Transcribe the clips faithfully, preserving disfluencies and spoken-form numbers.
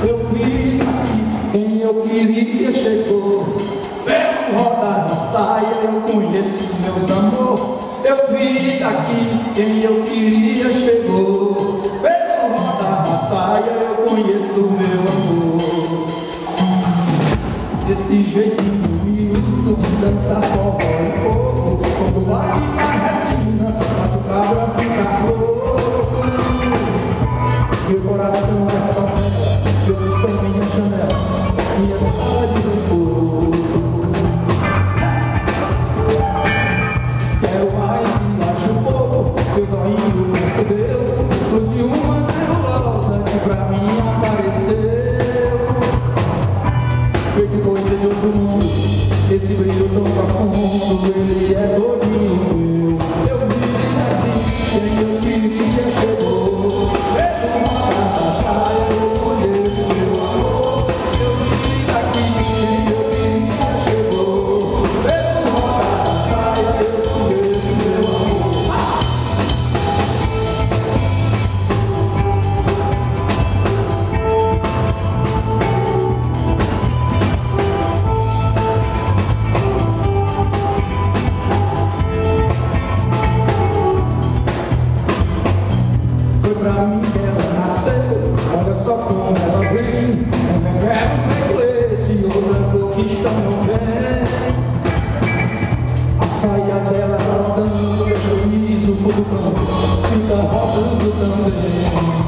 Eu vi aqui quem eu queria chegou. Pelo rodar na saia eu conheço meus amor. Eu vi daqui quem eu queria chegou. Pelo rodar na saia eu conheço meu amor. Desse jeitinho humilde, dança forró e fogo. Quando bate na retina, faz o cabra ficar louco. Meu coração é só vela, eu tô minha janela, minha sala de repouso. Quero mais e acho pouco, meu zoinho muito deu, luz de uma nebulosa que pra mim apareceu. Feito coisa de outro mundo, esse brilho tão profundo, ele é todinho meu. Eu vi daqui quem eu queria chegou. Pelo rodar da saia eu conheço meu amor. Eu vi daqui quem eu queria chegou. Pelo rodar da saia eu conheço meu amor. Foi pra mim que ela nasceu, olha só como ela vem. Um reguero feito esse, outra conquista não vem. A saia dela rodando, deixa o riso flutuando, fica rodando também.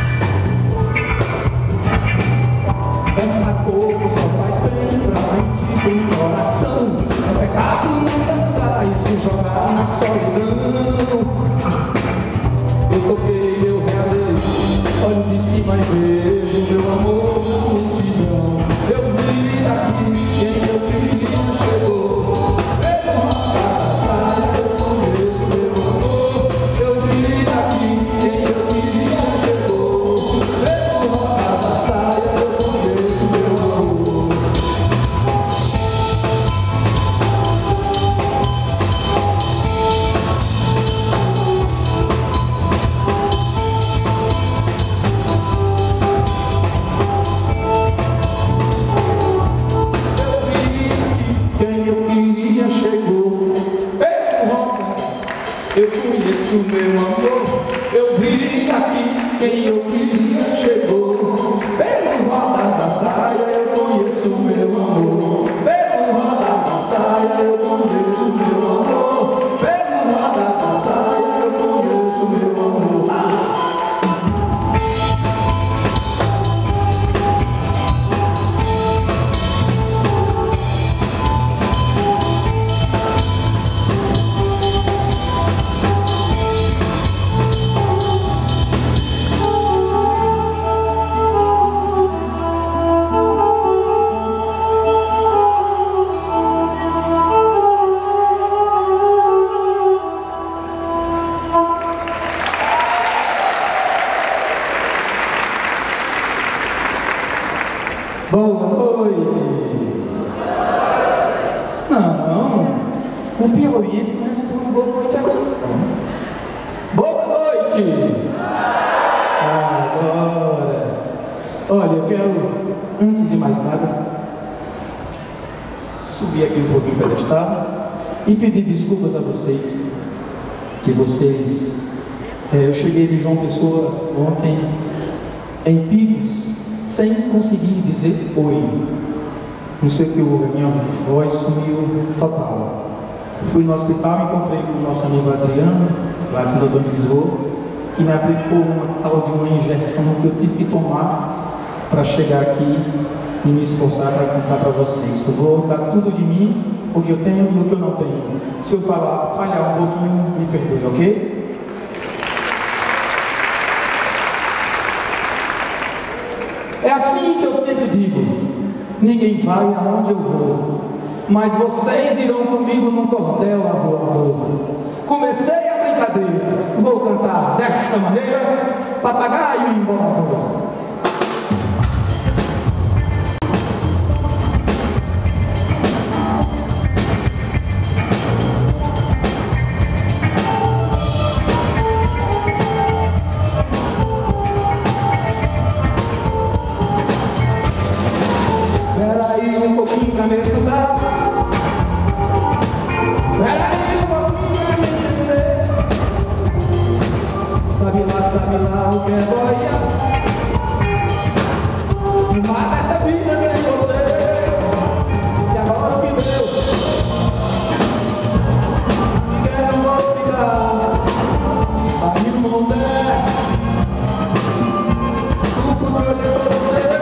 Essa cor só faz bem pra mente e pro coração. É pecado não dançar e se jogar na solidão. Eu toquei, eu realei, olho de cima e vejo meu amor na multidão. Eu vi daqui quem eu queria chegou. Pelo rodar da saia eu conheço meu amor. Eu vi daqui quem eu queria chegou. Pelo rodar da saia eu conheço meu amor. Eu conheço meu amor, eu vi aqui quem eu queria chegou. Pelo rodar da saia eu conheço meu amor. Pelo rodar da saia eu conheço meu amor. Pelo rodar da saia eu conheço meu amor. Boa noite! Não, o piauiense não responde boa noite assim não. Boa noite! Agora, olha, eu quero, antes de mais nada, subir aqui um pouquinho para pedestal e pedir desculpas a vocês, que vocês, é, eu cheguei de João Pessoa ontem em Picos, sem conseguir dizer oi. Não sei o que houve, a minha voz sumiu total. Fui no hospital, encontrei com o nosso amigo Adriano, lá de Santo Antônio de Lisboa, que me aplicou uma tal de uma injeção que eu tive que tomar para chegar aqui e me esforçar para contar para vocês. Eu vou dar tudo de mim, o que eu tenho e o que eu não tenho. Se eu falar, falhar um pouquinho, me perdoe, ok? É assim que eu sempre digo: ninguém vai aonde eu vou, mas vocês irão comigo num cordel voador. Comecei a brincadeira, vou cantar desta maneira: papagaio embolador. Mas essa vida sem vocês, e agora o que deu? Ninguém não vou ficar aí no monte. Tudo meu Deus do céu.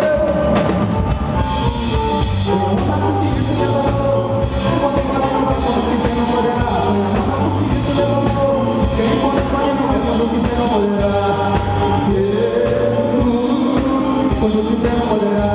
Eu não consigo se levantar. Quem pode pode não é quando quiser não poderá. Eu não consigo se levantar. Quem pode pode não é quando quiser não poderá. Quando quiser não poderá.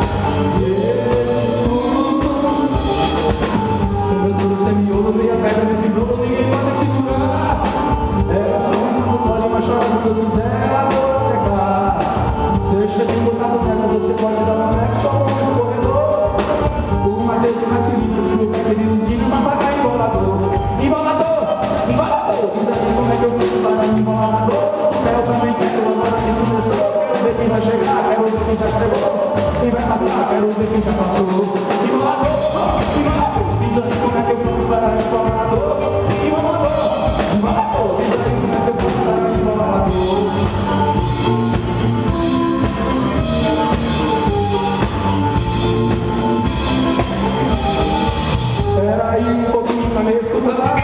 Quando você me ouve, veio a pedra dentro de jogo, ninguém pode segurar. É só um pode mas chora quando eu quiser, a dor secar. Deixa de botar boneca, você pode dar uma breca, só um corredor. Uma vez eu nasci livre, o pé queridozinho, mas vai cair embolador. Embolador, embolador. Diz aí como é que eu fiz para embolador. Eu também quero agora que começou. Quero ver quem vai chegar, quero ver quem já chegou. Quem vai passar, quero ver quem já passou. Embolador, embolador. Diz aí como é que eu fiz para embolador. Embolador, embolador. Diz aí como é que eu fiz para embolador. Espera aí um pouquinho pra me escutar.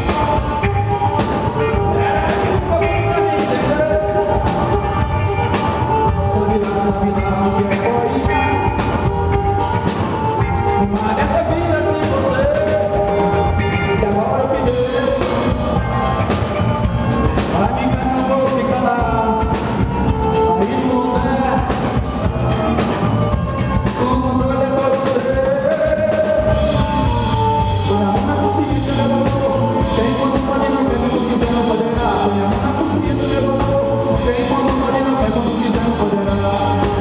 Espera aí um pouquinho pra me entender. Sabe lá, sabe lá o que é foi. Uma dessa vida sem você. E agora eu me dei. Vai me enganar, não vou ficar lá. Aí não é. O mundo é pra você. Quem quando pode não quer, quando quiser não poderá. Põe a mão na consciência, levantou. Quem quando pode não quer, quando quiser não poderá.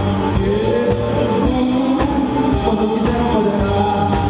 Quando quiser não poderá.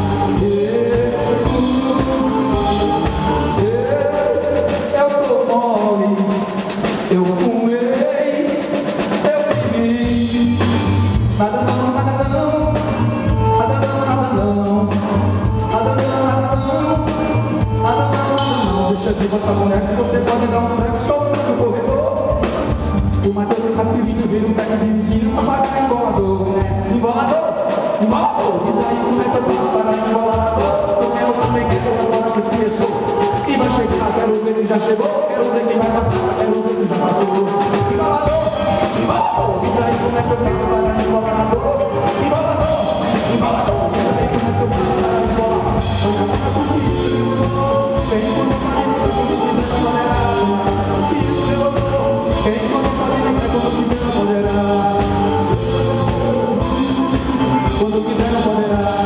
Eu tô mole, eu fumei, eu bebi. Nada não, nada não, nada não, nada não, nada não, nada não. Nada, nada, não, deixa de botar boneco, você pode dar um boneco só no corredor. O Matheus e Catirina veio um pega de vizinho pra pagar embolador. Embolador, embolador, diz aí como é que eu faço para embolador. Estou quero também que eu agora que começou. Quem vai chegar, quero ver quem já chegou. Quero ver quem vai passar, quero ver quem já passou. Embolador, embolador, diz aí como é que eu faço para embolador. Embolador, embolador, diz aí como é que eu faço para embolador. Eu não consigo. Quem quando pode não quer, quando quiser não poderá. Quem quando pode não quer, quando quiser não poderá. Quando quiser não poderá.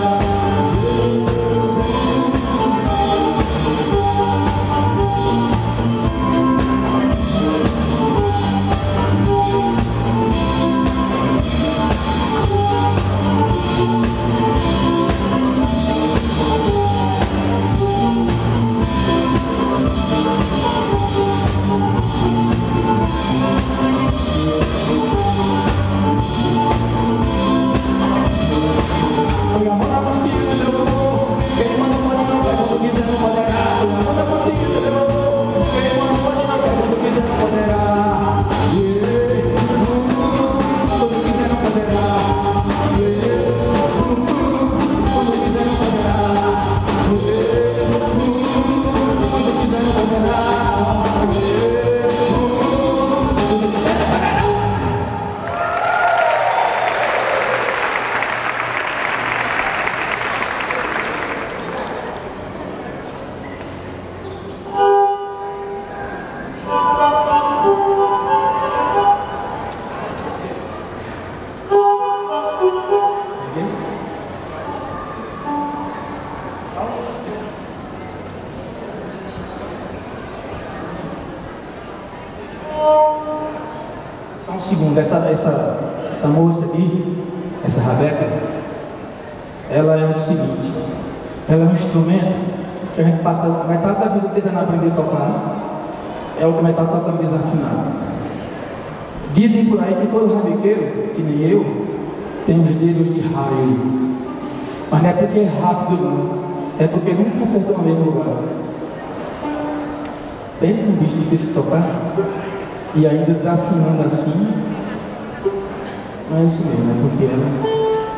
Só um segundo, essa, essa, essa moça aqui, essa Rabeca, ela é o seguinte, ela é um instrumento que a gente passa a metade da vida tentando aprender a tocar, é o que metade tocando desafinado. Dizem por aí que todo rabequeiro, que nem eu, tem os dedos de raio, mas não é porque é rápido não, é porque nunca acertou no mesmo lugar. Pensa num bicho difícil de tocar, e ainda desafinando assim, É isso mesmo, é porque ela...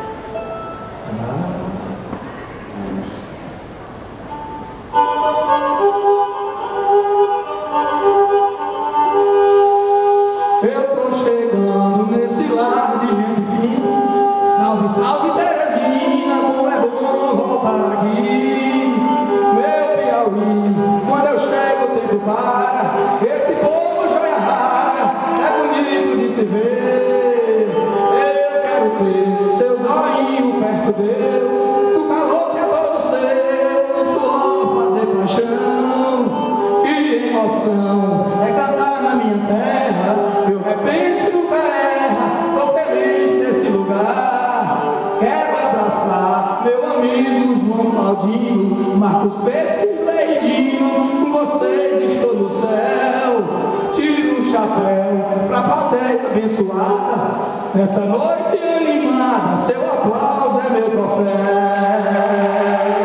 Eu tô chegando nesse lar de gente fina. Salve, salve Teresina, como é bom voltar aqui. Meu Piauí, quando eu chego o tempo para. Esse povo joia rara, é bonito de se ver. Eu quero ter seus olhinhos perto dele, do calor que é todo seu, do suor fazer paixão. Que emoção é cantar na minha terra. Meu repente nunca erra, tô feliz nesse lugar. Quero abraçar meu amigo João Claudinho, Marcos Peixe e Leidinho. Com vocês estou no céu. Tiro o chapéu pra plateia abençoada. Nessa noite animada, seu aplauso é meu troféu.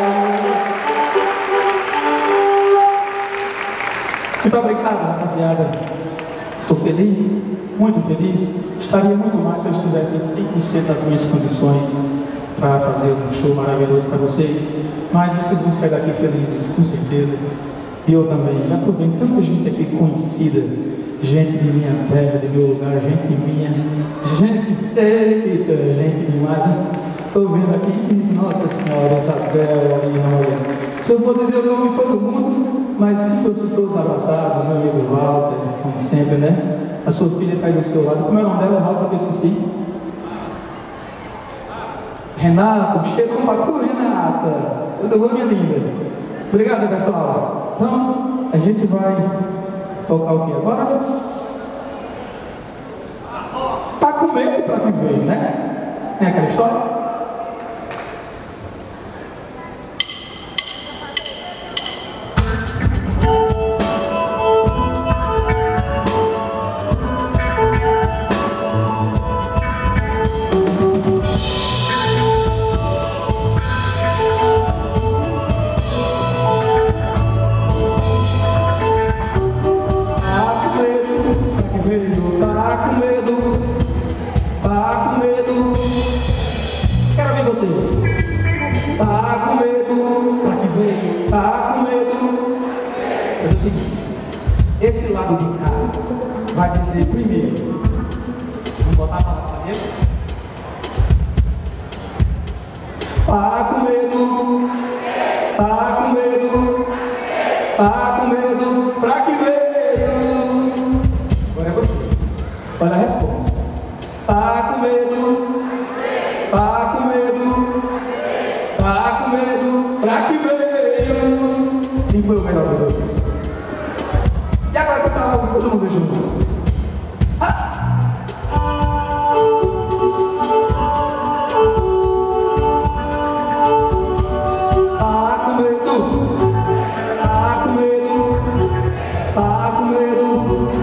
Muito obrigado, rapaziada. Estou feliz, muito feliz. Estaria muito mais se eu estivesse cem por cento das minhas condições para fazer um show maravilhoso para vocês. Mas vocês vão sair daqui felizes, com certeza. E eu também. Já estou vendo tanta gente aqui conhecida. Gente de minha terra, de meu lugar, gente minha. Gente, eita, gente demais. Estou vendo aqui, nossa senhora, Isabel, olha. Se eu for dizer o nome de todo mundo, mas se fossem todos abraçados, meu amigo Walter, como sempre, né? A sua filha está aí do seu lado. Como é o nome dela, Walter, que eu esqueci? Renata, cheiro com pacu, Renata. Tudo bom, minha linda? Obrigado, pessoal. Então, a gente vai tocar o que agora? Tá com medo para que veio, né? Tem aquela história? Esse lado de cá vai dizer primeiro. Vamos botar a palavra na mesa? Tá com medo, tá com medo, tá com medo, pra que veio? Agora é você. Olha a resposta. Tá com medo, tá com medo, tá com medo, pra que veio? Quem foi o melhor de todos? E agora que tá todo mundo junto. Ah! Tá com medo, tá com medo, tá com medo,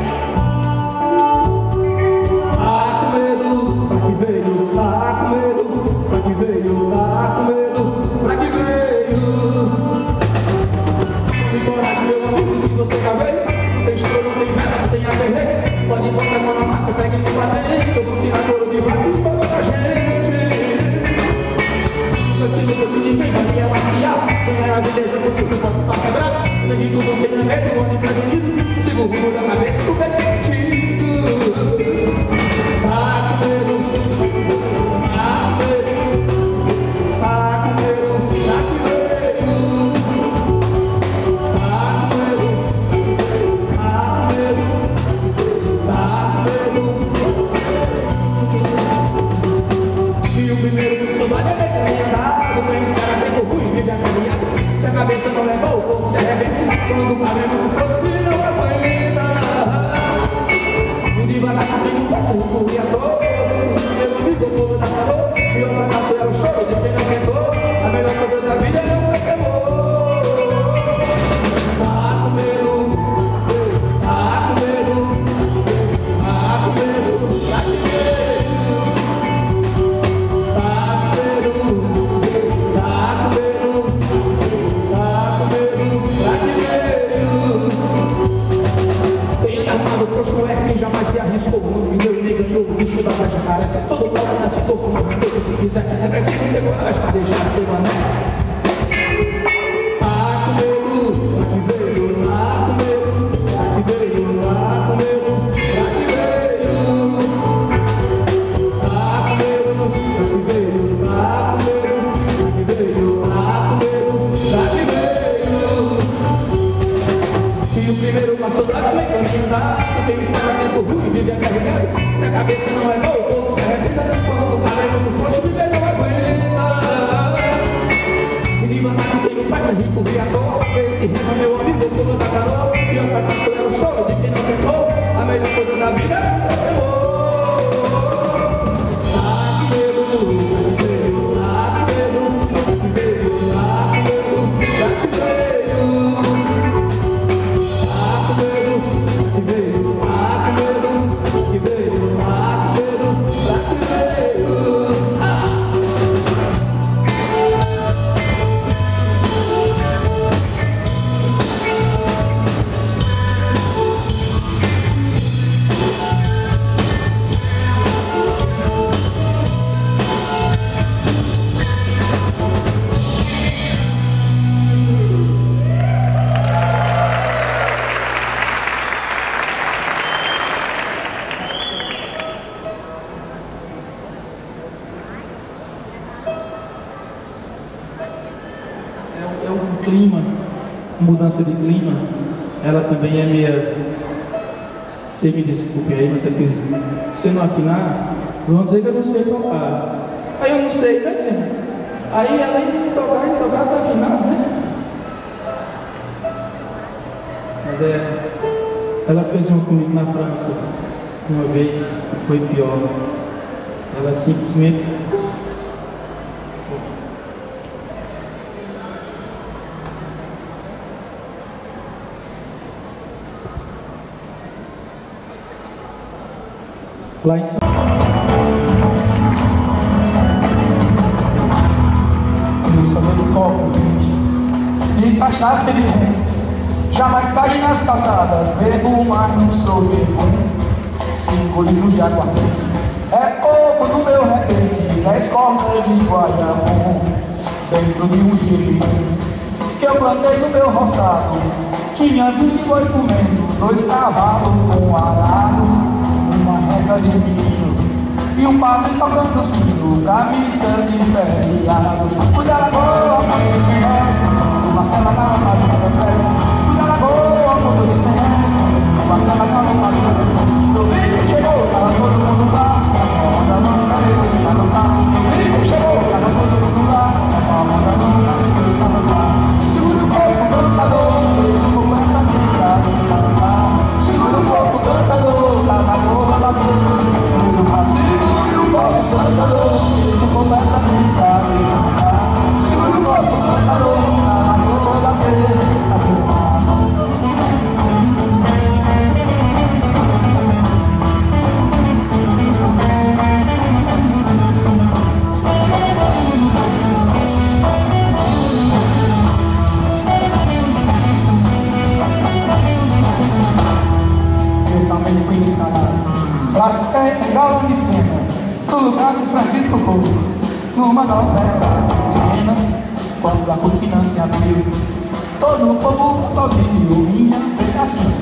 tá com medo, pra que veio? Tá com medo, pra que veio? Tá com medo, pra que veio? Vamos embora, meu amigo, se você já veio. Não tem estrela, não tem vela, não tem abertura. jeito se quiser. É preciso ter coragem pra deixar seu anel. Ah, comigo, pra que veio, ah, comigo, pra que veio, ah, comigo, pra que veio. Ah, comigo, pra que veio, ah, comigo, pra que veio, ah, comigo, pra que veio. E o primeiro passo lá também caminho dado. Tem um estamento ruim, vive carregado. Se a cabeça não é boa, se arrependa no ponto. O cara é muito forte, viver não aguenta. Menina, não tem um pai, se rico, ri à toa. Esse rima, meu amigo, pulou da canoa. Pior fracasso é o choro de quem não tentou. A melhor coisa da vida é o amor. Ah, que medo, ah, que medo, ah, que medo, ah, que medo, ah, que medo, ah, que medo. Clima, mudança de clima, ela também é meia. Você me desculpe aí, mas se você não afinar, vão dizer que eu não sei tocar. Aí eu não sei, né? Aí além de tocar e tocar, desafinar, né? Mas é. Ela fez uma comigo na França uma vez, foi pior. Ela simplesmente. Lá em São eu sou do copo, gente, e cachaça de rum. Jamais caí nas calçadas, bebo, mas não sou bebo. Cinco litros de aguardente é pouco do meu repente. Dez cordas de guaiamum dentro de um girimum que eu plantei no meu roçado. Tinha vinte boi comendo, dois cavalos com arado, uma reta de milho e um padre tocando sino, camisa de feriado. Cuida da boa, quando sem resto, uma tela na lomada das vestes. Cuida da boa, quando sem resto, uma tela na lomada das vestes. O vídeo chegou, tava todo mundo lá, a onda não tá depois de dançar. O vídeo chegou, tava todo mundo lá, a onda não tá depois de dançar. Segura o corpo, cantador, esse completa quem sabe cantar. Segura o corpo, cantador, tá na boa da boca. Segura o corpo, cantador, esse completa quem sabe cantar. Segura o corpo, cantador, tá na boa da boca. Fui instalado pra ser galã de cena no lugar do Francisco Couto, numa novela pequena. Quando a cortina se abriu, todo o povo ouviu minha pregação.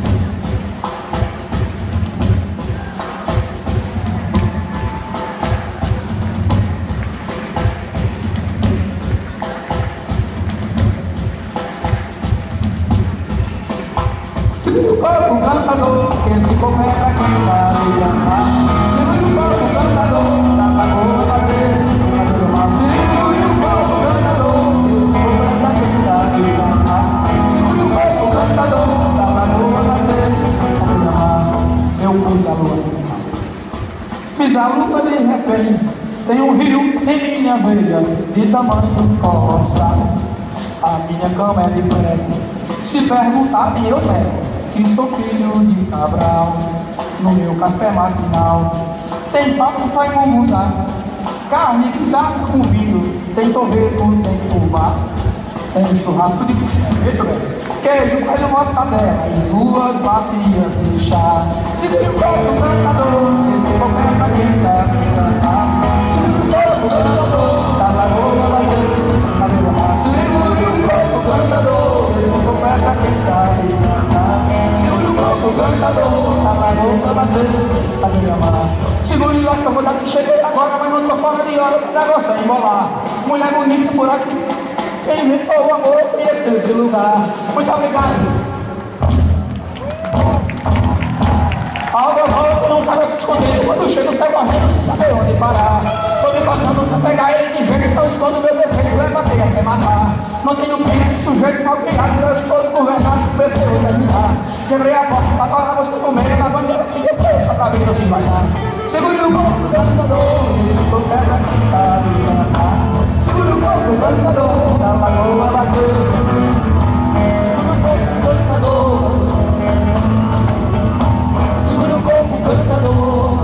Segura o corpo, cantador, que esse povo é pra quem sabe cantar. Segura o corpo, cantador, dá pra boa bater. Segura o corpo, cantador, que esse povo é pra quem sabe cantar. Segura o corpo, cantador, dá pra boa bater. Eu pus a lua, fiz a luta de refém. Tem um rio em minha veia, de tamanho colossal. A minha cama é de prego, se perguntarem eu nego que sou filho de Cabral. No meu café matinal tem papo, faz com musá, carne guisada com vinho, tem torresmo, tem fubá, tem churrasco de costela, queijo, coelho, mortadela e duas bacias de chá. Segura o corpo, cantador, esse povo é pra quem sabe cantar. Segura o corpo, não tô fora de hora pro negócio é embolar. Mulher bonita por aqui, quem inventou o amor conheceu esse lugar. Muito obrigado. Algo volta, não para se esconder. Quando chega, sai correndo, sem saber onde parar. Tô me passando pra pegar ele de jeito, então escondo meu defeito, é bater até matar. Não tenho pena de sujeito mal criado, eu estou desgovernado, comecei a terminar. Quebrei a porta pra adorar você no meio, na bandeira sem defeito, só pra ver o que vai dar. Segure o corpo do cantador, esse corpo é pra quem sabe cantar. Segure o corpo do cantador, da lagoa bater. Segure o corpo do cantador. Segura o corpo, cantador.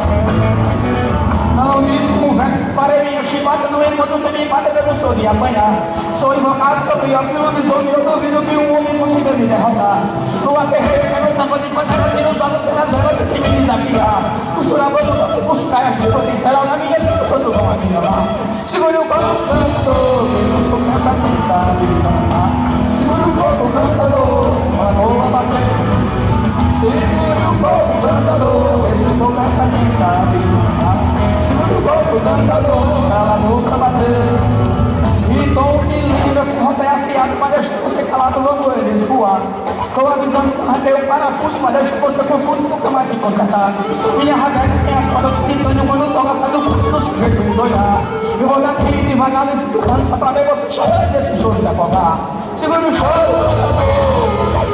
Não diz conversa que parei minha chibata. No enquanto tem me bate, eu não sou de apanhar. Sou invocado, sou pior que o lobisomem. Eu duvido que um homem consiga me derrotar. No aperreio, pego tampa de panela, tiro os olhos pelas velas, que tem me desafiar. Costura a boca, não tem costura, as duas tem será na minha vida, eu sou do bom a minha lá. Segura o corpo, cantador. Esse corpo canta quem sabe cantar. Segura o corpo, cantador. A boa bater. Segure o corpo, cantador, esse corpo canta quem sabe cantar. Segure o corpo, cantador, cala a boca bater. E tom que lembra, se romper afiado, mas deixa você calado, vamos ele escoar. Tô avisando que arranquei o parafuso, mas deixa você confuso, nunca mais se consertar. Minha ragaita tem as cordas do titânio, quando toca faz o corpo do sujeito endoidar. Eu vou daqui devagar, levitando, só pra ver você chorando desse choro se afogar. Segure o choro, cantador.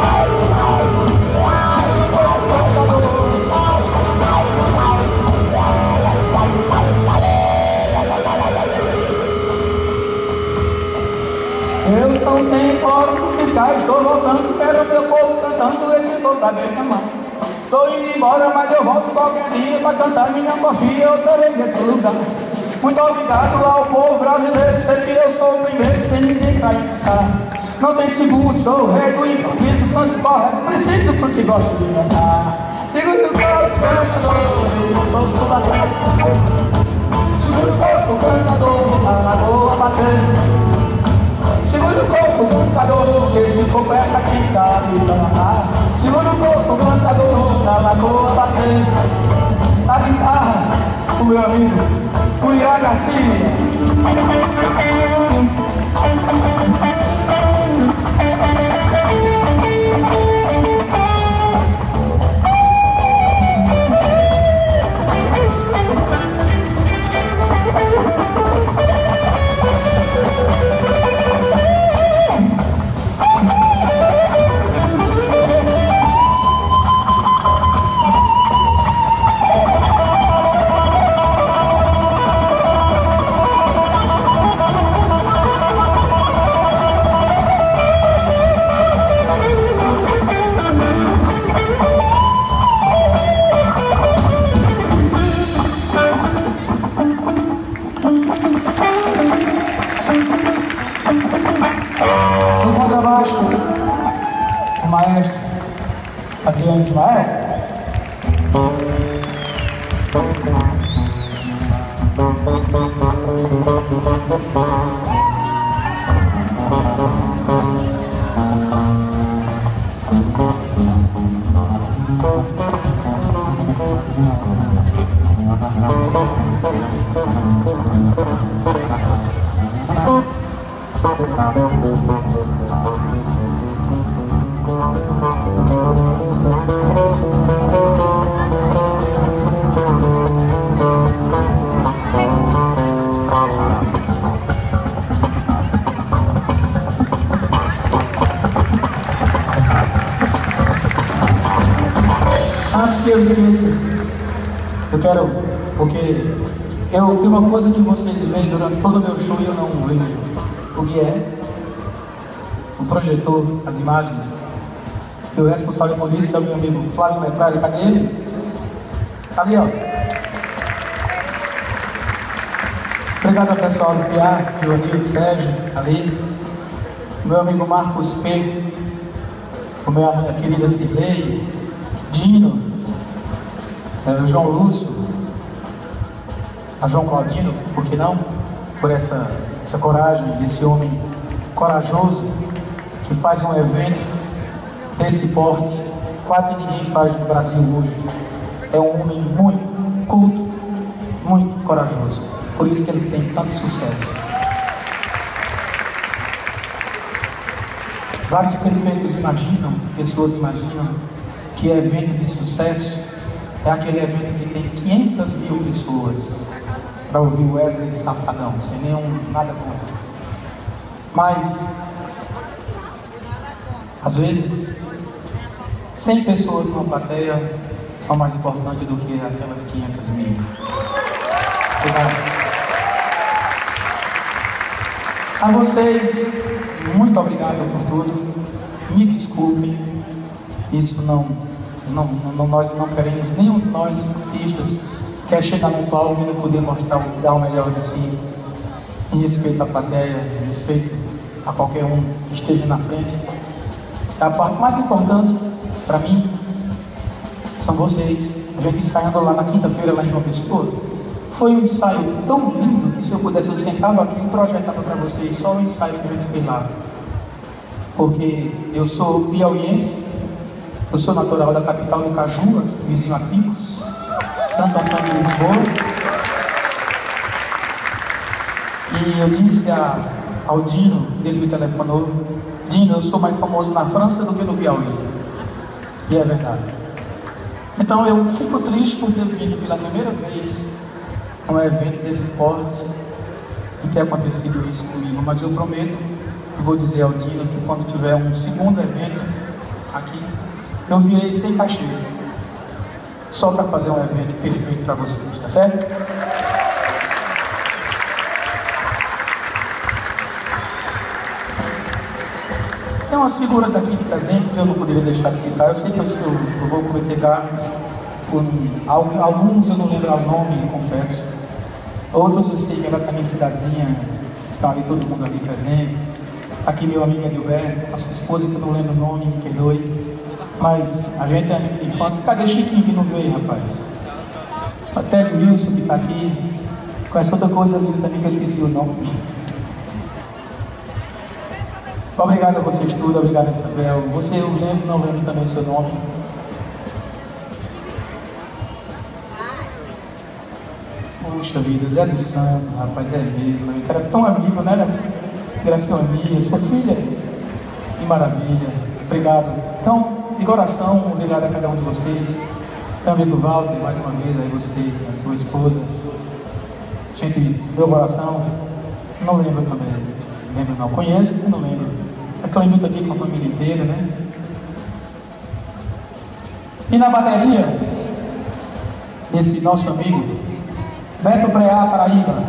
Eu não tenho hora de piscar, estou voltando, quero meu povo cantando, esse povo tá bem na mão. Tô indo embora, mas eu volto qualquer dia pra cantar minha porfia outra vez nesse lugar. Muito obrigado ao povo brasileiro, sei que eu sou o primeiro, sem ninguém cair cantar. Não tem segundo, sou o rei do improviso, quando correto, preciso porque gosto de cantar. Segura o corpo, cantador, esse povo batendo. Segura o corpo, cantador, a lagoa batendo. Segura o corpo, cantador, esse corpo é pra quem sabe cantar. Segura o corpo, cantador, na lagoa bater. A guitarra, o meu amigo, o Iragaci. No contrabaixo, o maestro Adriano Ismael. Antes que eu esqueça, eu quero, porque eu tenho uma coisa que vocês veem durante todo o meu show e eu não vejo, o que é o projetor, as imagens. E o responsável por isso é o meu amigo Flávio Metralha. Cadê ele? Cadê, ó? Obrigado ao pessoal do P A, Joanil, Sérgio, ali. O meu amigo Marcos P. O meu amiga querida Cirlei, Dino, é, o João Lúcio, a João Claudino, por que não? Por essa, essa coragem, esse homem corajoso que faz um evento desse porte, quase ninguém faz no Brasil hoje. É um homem muito culto, muito corajoso. Por isso que ele tem tanto sucesso. Vários prefeitos imaginam, pessoas imaginam, que evento de sucesso é aquele evento que tem quinhentas mil pessoas para ouvir o Wesley Safadão, sem nenhum nada contra. Mas, às vezes, cem pessoas numa plateia são mais importantes do que aquelas quinhentas mil. Obrigado. A vocês, muito obrigado por tudo. Me desculpem, isso não, não, não nós não queremos, nenhum de nós artistas quer chegar no palco e não poder mostrar, dar o melhor de si, em respeito à plateia, em respeito a qualquer um que esteja na frente. A parte mais importante para mim são vocês. A gente ensaiando lá na quinta-feira, lá em João Pessoa, foi um ensaio tão lindo que se eu pudesse, eu sentava aqui e projetava para vocês só o ensaio que a gente fez lá. Porque eu sou piauiense, eu sou natural da capital do Caju, vizinho a Picos, Santo Antônio de Lisboa. E eu disse a, ao Dino, ele me telefonou: Dino, eu sou mais famoso na França do que no Piauí. E é verdade. Então eu fico triste por ter vindo pela primeira vez a um evento desse porte e ter acontecido isso comigo. Mas eu prometo, eu vou dizer ao Dino, que quando tiver um segundo evento aqui, eu virei sem cachê, só para fazer um evento perfeito para vocês, tá certo? Tem umas figuras aqui de presente que eu não poderia deixar de citar. Eu sei que eu, eu, eu vou cometer gafes, por alguns eu não lembro o nome, confesso. Outros eu sei que era da minha cidadezinha, estão ali todo mundo ali presente. Aqui meu amigo Adilberto, nossa esposa que eu não lembro o nome, me perdoe. Mas a gente é amigo de infância. Cadê Chiquinho que não veio, rapaz? Até o Wilson que está aqui. Com essa outra coisa ali também que eu esqueci o nome. Obrigado a vocês tudo, obrigado a Isabel. Você, eu lembro, não lembro também o seu nome. Puxa vida, Zé dos Santos, rapaz, é mesmo. Eu era tão amigo, né? Graciane, sua filha. Que maravilha. Obrigado. Então, de coração, obrigado a cada um de vocês. Meu amigo Walter, mais uma vez, aí você, a sua esposa. Gente, meu coração, não lembro também. Não lembro não. Conheço, mas não lembro. A Clemilda aqui com a família inteira, né? E na bateria, esse nosso amigo, Beto Preá, Paraíba.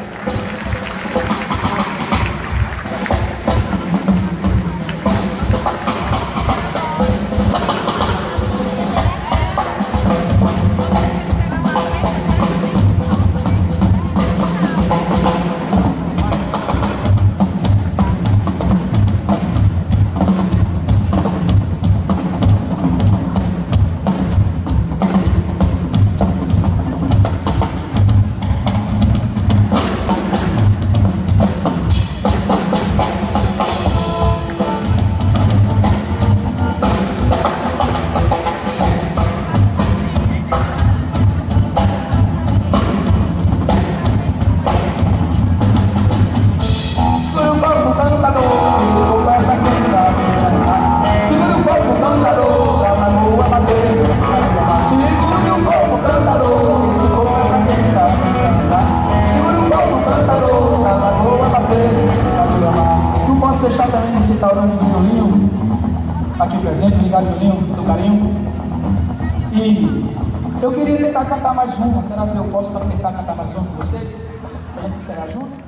Deixar também de citar o nome do Julinho, aqui presente, obrigado Julinho, pelo carinho. E eu queria tentar cantar mais uma, será que eu posso tentar cantar mais uma com vocês? Pra gente encerrar junto?